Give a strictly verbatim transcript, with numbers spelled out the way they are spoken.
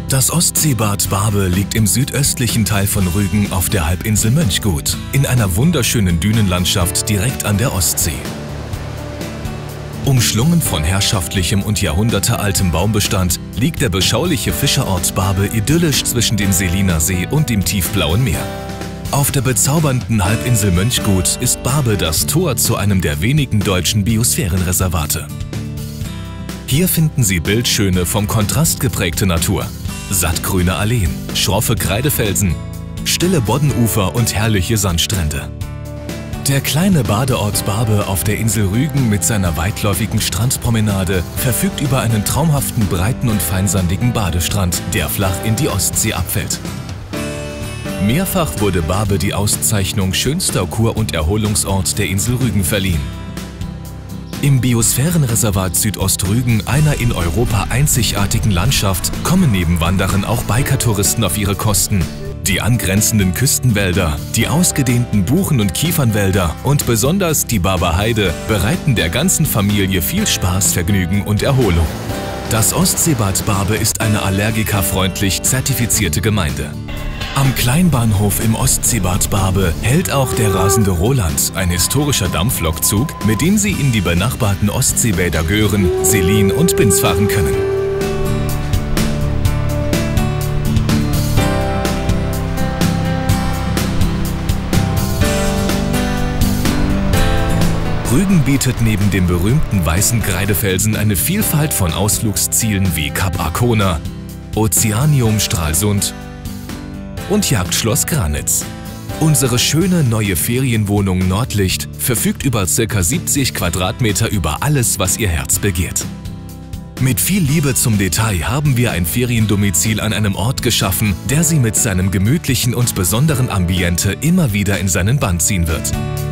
Das Ostseebad Barbe liegt im südöstlichen Teil von Rügen auf der Halbinsel Mönchgut, in einer wunderschönen Dünenlandschaft direkt an der Ostsee. Umschlungen von herrschaftlichem und jahrhundertealtem Baumbestand liegt der beschauliche Fischerort Barbe idyllisch zwischen dem Seliner See und dem tiefblauen Meer. Auf der bezaubernden Halbinsel Mönchgut ist Barbe das Tor zu einem der wenigen deutschen Biosphärenreservate. Hier finden Sie bildschöne, vom Kontrast geprägte Natur, sattgrüne Alleen, schroffe Kreidefelsen, stille Boddenufer und herrliche Sandstrände. Der kleine Badeort Barbe auf der Insel Rügen mit seiner weitläufigen Strandpromenade verfügt über einen traumhaften, breiten und feinsandigen Badestrand, der flach in die Ostsee abfällt. Mehrfach wurde Barbe die Auszeichnung schönster Kur- und Erholungsort der Insel Rügen verliehen. Im Biosphärenreservat Südostrügen, einer in Europa einzigartigen Landschaft, kommen neben Wandern auch Biker-Touristen auf ihre Kosten. Die angrenzenden Küstenwälder, die ausgedehnten Buchen- und Kiefernwälder und besonders die Barber Heide bereiten der ganzen Familie viel Spaß, Vergnügen und Erholung. Das Ostseebad Barbe ist eine allergikerfreundlich zertifizierte Gemeinde. Am Kleinbahnhof im Ostseebad Barbe hält auch der rasende Roland, ein historischer Dampflokzug, mit dem Sie in die benachbarten Ostseebäder Göhren, Selin und Binz fahren können. Rügen bietet neben dem berühmten weißen Kreidefelsen eine Vielfalt von Ausflugszielen wie Kap Arkona, Ozeanium Stralsund und Jagdschloss Granitz. Unsere schöne neue Ferienwohnung Nordlicht verfügt über ca. siebzig Quadratmeter über alles, was Ihr Herz begehrt. Mit viel Liebe zum Detail haben wir ein Feriendomizil an einem Ort geschaffen, der Sie mit seinem gemütlichen und besonderen Ambiente immer wieder in seinen Bann ziehen wird.